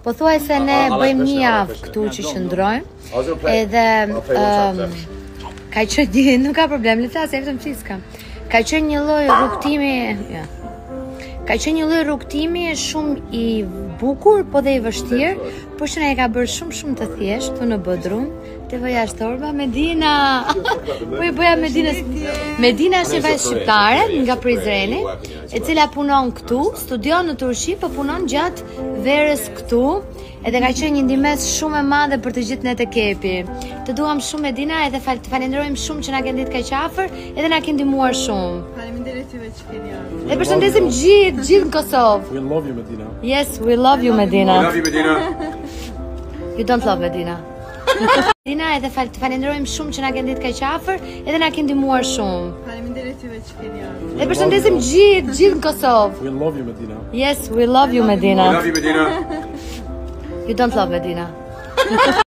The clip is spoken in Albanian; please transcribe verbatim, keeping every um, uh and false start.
Po thuaj se ne bëjmë një javë këtu që qëndrojmë, edhe um, ka qenë një, nuk ka problem, le ta se vetëm fiska. Ka qenë një lloj rrugtimi, ja. Ka qenë një lloj rrugtimi shumë i bukur, po dhe i vështirë, por që ne e ka bërë shumë shumë të thjeshtë këtu në Bodrum. Te vëja shtorba Medina. Po i bëja Medinës. Medina është një vajzë shqiptare nga Prizreni, e cila punon këtu, studion në Turqi, po punon gjatë verës këtu. Edhe ka qenë një ndihmës shumë e madhe për të gjithë ne të kepi. Të duam shumë Medina, edhe fal të falenderojmë shumë që na ke ditë kaq afër, edhe na ke ndihmuar shumë. Faleminderit juve që keni ardhur. E përshëndesim gjithë, gjithë në Kosovë. We love you, Medina. Yes, we love you, Medina. We love you, Medina. You don't love Medina. Medina, edhe fal të falenderojmë shumë që na ke ditë kaq afër, edhe na ke ndihmuar shumë. Faleminderit juve që keni ardhur. E përshëndesim gjithë, gjithë në Kosovë. We love you, Medina. Yes, we love you, Medina. We love you, Medina. You don't love Medina.